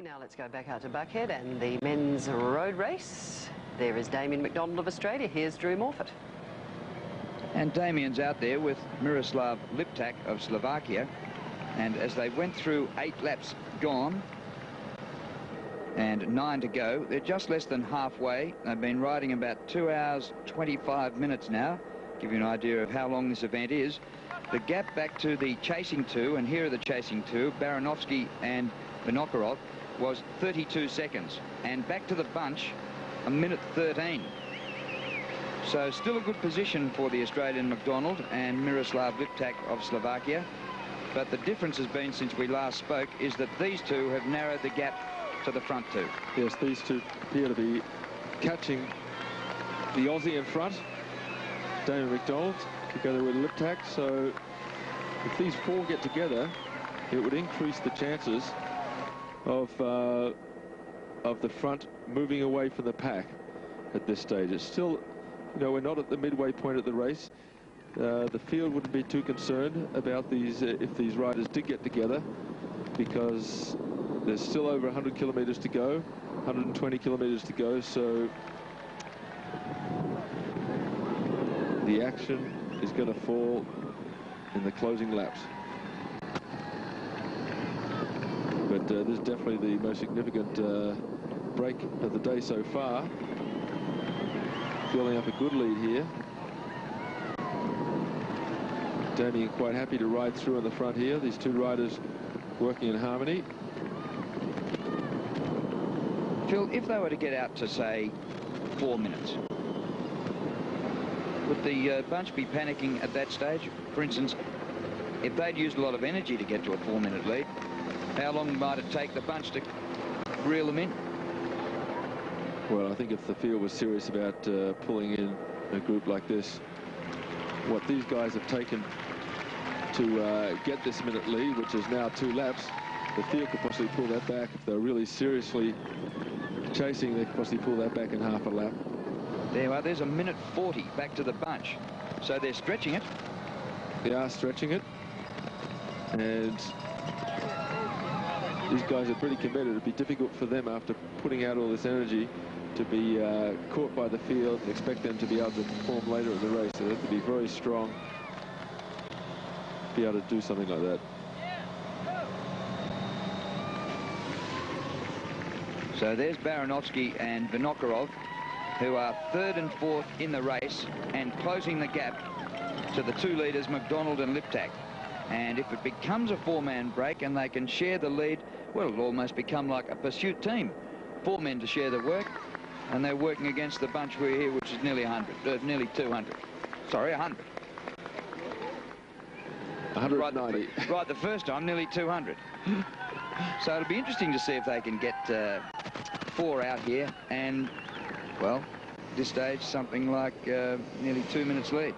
Now let's go back out to Buckhead and the men's road race. There is Damien McDonald of Australia. Here's Drew Morfitt. And Damien's out there with Miroslav Liptak of Slovakia. And as they went through 8 laps gone and 9 to go, they're just less than halfway. They've been riding about 2 hours, 25 minutes now. Give you an idea of how long this event is. The gap back to the chasing two, and here are the chasing two, Baranovsky and Vinokurov, was 32 seconds. And back to the bunch, 1:13. So still a good position for the Australian McDonald and Miroslav Liptak of Slovakia. But the difference has been, since we last spoke, is that these two have narrowed the gap to the front two. Yes, these two appear to be catching the Aussie in front, Damien McDonald, together with Liptak. So if these four get together, it would increase the chances of the front moving away from the pack at this stage. It's still, you know, we're not at the midway point of the race. The field wouldn't be too concerned about these if these riders did get together, because there's still over 100 kilometres to go, 120 kilometres to go, so the action is going to fall in the closing laps. But this is definitely the most significant break of the day so far. Building up a good lead here. Damien quite happy to ride through in the front here. These two riders working in harmony. Phil, if they were to get out to, say, 4 minutes, would the bunch be panicking at that stage? For instance, if they'd used a lot of energy to get to a 4-minute lead, how long might it take the bunch to reel them in? Well, I think if the field was serious about pulling in a group like this, what these guys have taken to get this minute lead, which is now 2 laps, the field could possibly pull that back. If they're really seriously chasing, they could possibly pull that back in half a lap. There you are. There's 1:40 back to the bunch. So they're stretching it. They are stretching it. And these guys are pretty committed. It'd be difficult for them, after putting out all this energy, to be caught by the field and expect them to be able to perform later in the race. So they have to be very strong to be able to do something like that. So there's Baranovsky and Vinokurov, who are 3rd and 4th in the race and closing the gap to the 2 leaders, McDonald and Liptak. And if it becomes a 4-man break and they can share the lead, well, it'll almost become like a pursuit team. 4 men to share the work, and they're working against the bunch we're here, which is nearly 100, nearly 200. Sorry, 100. 190. Right the first time, nearly 200. So it'll be interesting to see if they can get 4 out here, and, well, at this stage, something like nearly 2 minutes lead.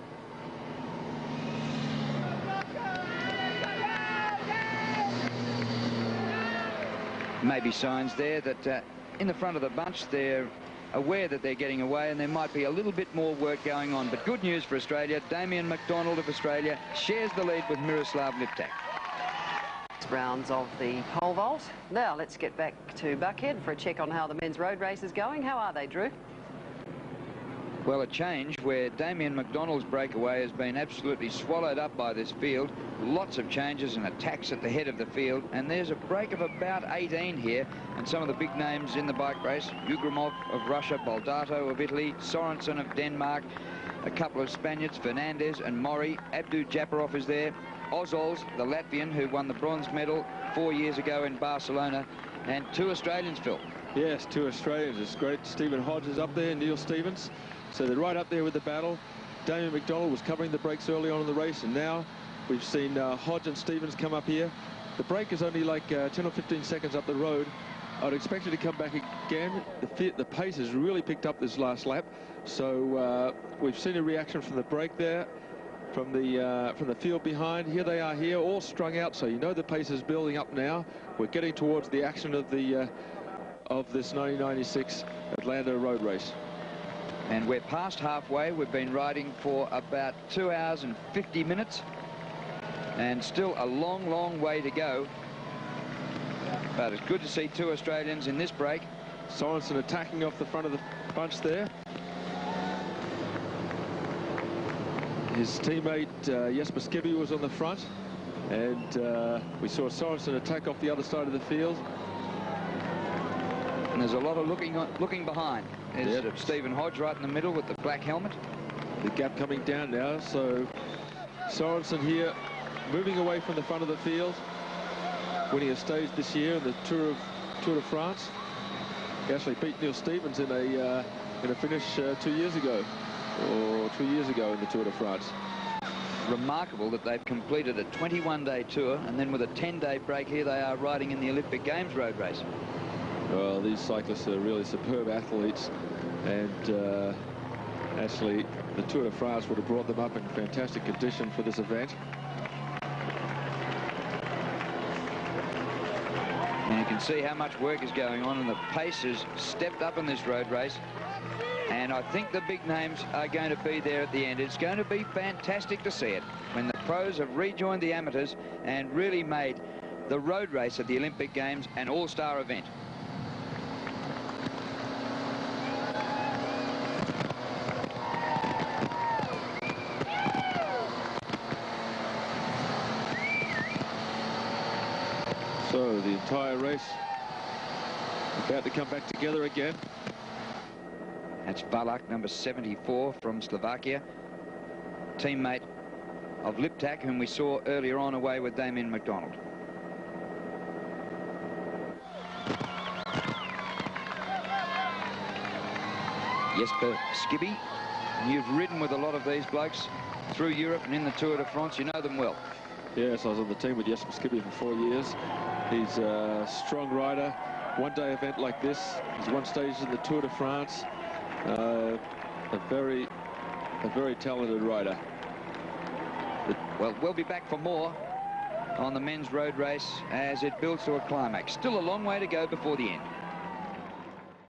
Maybe signs there that in the front of the bunch, they're aware that they're getting away, and there might be a little bit more work going on. But good news for Australia. Damien McDonald of Australia shares the lead with Miroslav Liptak. Rounds of the pole vault. Now let's get back to Buckhead for a check on how the men's road race is going. How are they, Drew? Well, a change where Damien McDonald's breakaway has been absolutely swallowed up by this field. Lots of changes and attacks at the head of the field, and there's a break of about 18 here, and some of the big names in the bike race: Ugrimov of Russia, Baldato of Italy, Sorensen of Denmark, a couple of Spaniards, Fernandez and Mori. Abdu Japarov is there. Ozols, the Latvian, who won the bronze medal 4 years ago in Barcelona, and 2 Australians, Phil. Yes, 2 Australians. It's great. Stephen Hodge is up there, Neil Stevens. So they're right up there with the battle. Damien McDonald was covering the brakes early on in the race, and now we've seen Hodge and Stevens come up here. The break is only like 10 or 15 seconds up the road. I'd expect it to come back again. The pace has really picked up this last lap. So we've seen a reaction from the break there, from the field behind. Here they are here, all strung out, so you know the pace is building up now. We're getting towards the action of the of this 1996 Atlanta road race. And we're past halfway. We've been riding for about 2 hours and 50 minutes, and still a long, long way to go. But it's good to see two Australians in this break. Sorensen attacking off the front of the bunch there. His teammate Jesper Skibby was on the front, and we saw Sorensen attack off the other side of the field. And there's a lot of looking behind. There's Stephen Hodge right in the middle with the black helmet. The gap coming down now, so Sorensen here moving away from the front of the field, winning a stage this year in the Tour de France. He actually beat Neil Stevens in a finish 2 years ago, or 2 years ago in the Tour de France. Remarkable that they've completed a 21-day tour, and then with a 10-day break here they are riding in the Olympic Games road race. Well, these cyclists are really superb athletes, and actually the Tour de France would have brought them up in fantastic condition for this event. And you can see how much work is going on, and the pace has stepped up in this road race. And I think the big names are going to be there at the end. It's going to be fantastic to see it when the pros have rejoined the amateurs and really made the road race at the Olympic Games an all-star event. So the entire race about to come back together again. That's Valak, number 74 from Slovakia, teammate of Liptak, whom we saw earlier on away with Damien McDonald. Jesper Skibby, and you've ridden with a lot of these blokes through Europe and in the Tour de France. You know them well. Yes, I was on the team with Jesper Skibby for 4 years. He's a strong rider. One-day event like this, he's won stages in the Tour de France. A very talented rider. Well, we'll be back for more on the men's road race as it builds to a climax. Still a long way to go before the end.